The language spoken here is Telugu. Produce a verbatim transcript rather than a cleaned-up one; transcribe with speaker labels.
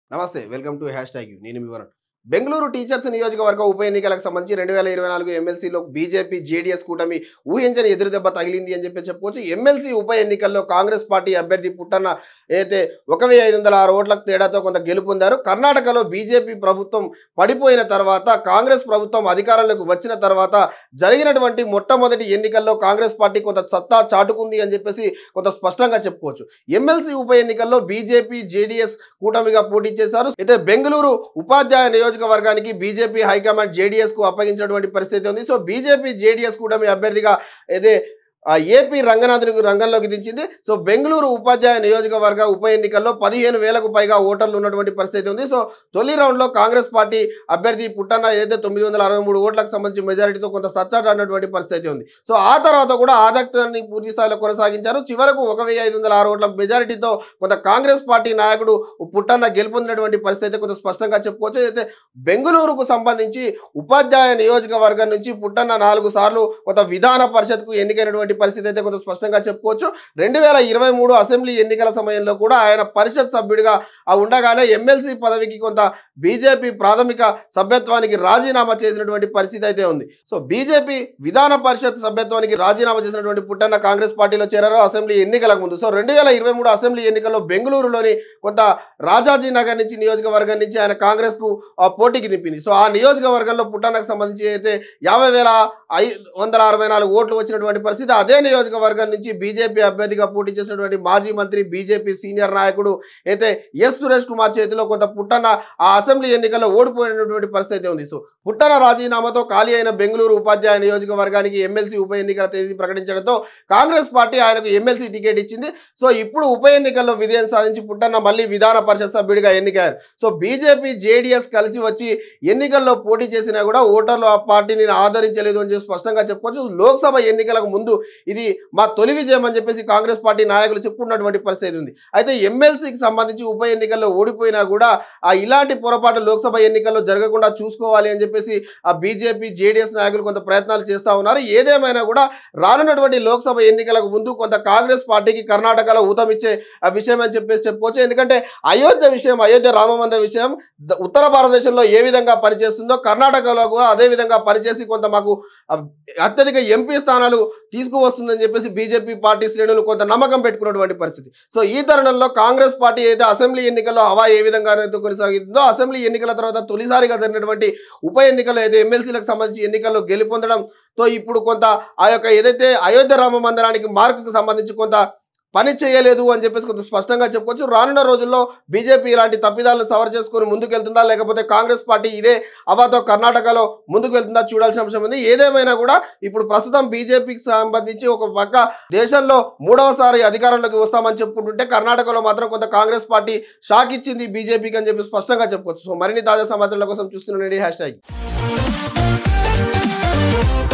Speaker 1: నమస్తే welcome to hashtag U నేను మీ వరుణ్. బెంగళూరు టీచర్స్ నియోజకవర్గ ఉప ఎన్నికలకు సంబంధించి రెండు వేల ఇరవై నాలుగు ఎమ్మెల్సీలో బీజేపీ జేడీఎస్ కూటమి ఊహించని ఎదురుదెబ్బ తగిలింది అని చెప్పి చెప్పుకోవచ్చు. ఎమ్మెల్సీ ఉప ఎన్నికల్లో కాంగ్రెస్ పార్టీ అభ్యర్థి పుట్టన్న అయితే ఒక వెయ్యి ఐదు వందల ఆరు ఓట్ల తేడాతో కొంత గెలుపొందారు. కర్ణాటకలో బీజేపీ ప్రభుత్వం పడిపోయిన తర్వాత కాంగ్రెస్ ప్రభుత్వం అధికారంలోకి వచ్చిన తర్వాత జరిగినటువంటి మొట్టమొదటి ఎన్నికల్లో కాంగ్రెస్ పార్టీ కొంత సత్తా చాటుకుంది అని చెప్పేసి కొంత స్పష్టంగా చెప్పుకోవచ్చు. ఎమ్మెల్సీ ఉప ఎన్నికల్లో బీజేపీ జేడీఎస్ కూటమిగా పోటీ చేశారు. అయితే బెంగళూరు ఉపాధ్యాయ నియోజకవర్గానికి బీజేపీ హైకమాండ్ జేడీఎస్ కు అప్పగించినటువంటి పరిస్థితి ఉంది. సో బీజేపీ జేడీఎస్ కూటమి అభ్యర్థిగా అయితే ఏపీ రంగనాథన్ రంగంలోకి దించింది. సో బెంగళూరు ఉపాధ్యాయ నియోజకవర్గ ఉప ఎన్నికల్లో పదిహేను వేలకు పైగా ఓటర్లు ఉన్నటువంటి పరిస్థితి ఉంది. సో తొలి రౌండ్లో కాంగ్రెస్ పార్టీ అభ్యర్థి పుట్టన్న ఏదైతే తొమ్మిది వందల అరవై మూడు ఓట్లకు సంబంధించి మెజారిటీతో కొంత సచ్చాట అన్నటువంటి పరిస్థితి ఉంది. సో ఆ తర్వాత కూడా ఆదక్తాన్ని పూర్తి స్థాయిలో కొనసాగించారు. చివరకు ఒక వెయ్యి ఐదు వందల ఆరు ఓట్ల మెజారిటీతో కొంత కాంగ్రెస్ పార్టీ నాయకుడు పుట్టన్న గెలుపొందినటువంటి పరిస్థితి కొంత స్పష్టంగా చెప్పుకోవచ్చు. అయితే బెంగళూరుకు సంబంధించి ఉపాధ్యాయ నియోజకవర్గం నుంచి పుట్టన్న నాలుగు సార్లు కొంత విధాన పరిషత్కు ఎన్నికైనటువంటి పరిస్థితి అయితే కొంత స్పష్టంగా చెప్పుకోవచ్చు. రెండు వేల ఇరవై మూడు అసెంబ్లీ ఎన్నికల సమయంలో కూడా ఆయన పరిషత్ సభ్యుడిగా ఉండగానే ఎమ్మెల్సీ పదవికి కొంత బీజేపీ ప్రాథమిక సభ్యత్వానికి రాజీనామా చేసినటువంటి పరిస్థితి అయితే ఉంది. సో బీజేపీ విధాన పరిషత్ సభ్యత్వానికి రాజీనామా చేసినటువంటి పుట్టన్న కాంగ్రెస్ పార్టీలో చేరారు అసెంబ్లీ ఎన్నికలకు ముందు. సో రెండు వేల ఇరవై మూడు అసెంబ్లీ ఎన్నికల్లో బెంగళూరులోని కొంత రాజాజీ నగర్ నుంచి నియోజకవర్గం నుంచి ఆయన కాంగ్రెస్ కు పోటీకి నింపింది. సో ఆ నియోజకవర్గంలో పుట్టన్నకు సంబంధించి అయితే యాభై వేల ఐదు వందల అరవై నాలుగు ఓట్లు వచ్చినటువంటి పరిస్థితి. అదే నియోజకవర్గం నుంచి బీజేపీ అభ్యర్థిగా పోటీ చేసినటువంటి మాజీ మంత్రి బీజేపీ సీనియర్ నాయకుడు అయితే ఎస్ సురేష్ కుమార్ చేతిలో కొంత పుట్టన్న ఆ అసెంబ్లీ ఎన్నికల్లో ఓడిపోయినటువంటి పరిస్థితి ఉంది. సో పుట్టన్న రాజీనామాతో ఖాళీ అయిన బెంగళూరు ఉపాధ్యాయ నియోజకవర్గానికి ఎమ్మెల్సీ ఉప ఎన్నికల తేదీ ప్రకటించడంతో కాంగ్రెస్ పార్టీ ఆయనకు ఎమ్మెల్సీ టికెట్ ఇచ్చింది. సో ఇప్పుడు ఉప ఎన్నికల్లో విజయం సాధించి పుట్టన్న మళ్ళీ విధాన పరిషత్ సభ్యుడిగా ఎన్నికయ్యారు. సో బీజేపీ జేడీఎస్ కలిసి వచ్చి ఎన్నికల్లో పోటీ చేసినా కూడా ఓటర్లు ఆ పార్టీని ఆదరించలేదు అని చెప్పి స్పష్టంగా చెప్పుకోవచ్చు. లోక్సభ ఎన్నికలకు ముందు ఇది మా తొలి విజయం అని చెప్పేసి కాంగ్రెస్ పార్టీ నాయకులు చెప్పుకున్నటువంటి పరిస్థితి ఉంది. అయితే ఎమ్మెల్సీకి సంబంధించి ఉప ఎన్నికల్లో ఓడిపోయినా కూడా ఆ ఇలాంటి పొరపాటు లోక్సభ ఎన్నికల్లో జరగకుండా చూసుకోవాలి అని చెప్పేసి ఆ బీజేపీ జేడీఎస్ నాయకులు కొంత ప్రయత్నాలు చేస్తూ ఉన్నారు. ఏదేమైనా కూడా రానున్నటువంటి లోక్సభ ఎన్నికలకు ముందు కొంత కాంగ్రెస్ పార్టీకి కర్ణాటకలో ఊతమిచ్చే విషయం అని చెప్పేసి చెప్పుకోవచ్చు. ఎందుకంటే అయోధ్య విషయం, అయోధ్య రామ మందిర విషయం ఉత్తర భారతదేశంలో ఏ విధంగా పనిచేస్తుందో కర్ణాటకలో కూడా అదే విధంగా పనిచేసి కొంత మాకు అత్యధిక ఎంపీ స్థానాలు తీసుకువస్తుందని చెప్పేసి బీజేపీ పార్టీ శ్రేణులు కొంత నమ్మకం పెట్టుకున్నటువంటి పరిస్థితి. సో ఈ తరుణంలో కాంగ్రెస్ పార్టీ అయితే అసెంబ్లీ ఎన్నికల్లో హవా ఏ విధంగా కొనసాగుతుందో అసెంబ్లీ ఎన్నికల తర్వాత తొలిసారిగా జరిగినటువంటి ఉప ఎన్నికల్లో అయితే ఎమ్మెల్సీలకు సంబంధించి ఎన్నికల్లో గెలుపొందడంతో ఇప్పుడు కొంత ఆ యొక్క ఏదైతే అయోధ్య రామ మందిరానికి మార్కుకు సంబంధించి కొంత పని చేయలేదు అని చెప్పేసి కొంత స్పష్టంగా చెప్పుకోవచ్చు. రానున్న రోజుల్లో బీజేపీ ఇలాంటి తప్పిదాలను సవర్ చేసుకుని ముందుకు వెళ్తుందా లేకపోతే కాంగ్రెస్ పార్టీ ఇదే అవాతో కర్ణాటకలో ముందుకు వెళ్తుందా చూడాల్సిన అంశం ఉంది. ఏదేమైనా కూడా ఇప్పుడు ప్రస్తుతం బీజేపీకి సంబంధించి ఒక పక్క దేశంలో మూడవసారి అధికారంలోకి వస్తామని చెప్పుకుంటుంటే కర్ణాటకలో మాత్రం కొంత కాంగ్రెస్ పార్టీ షాక్ ఇచ్చింది బీజేపీకి అని చెప్పి స్పష్టంగా చెప్పుకోవచ్చు. సో మరిన్ని తాజా సమాచారాల కోసం చూస్తున్నానండి హ్యాష్ ట్యాగ్.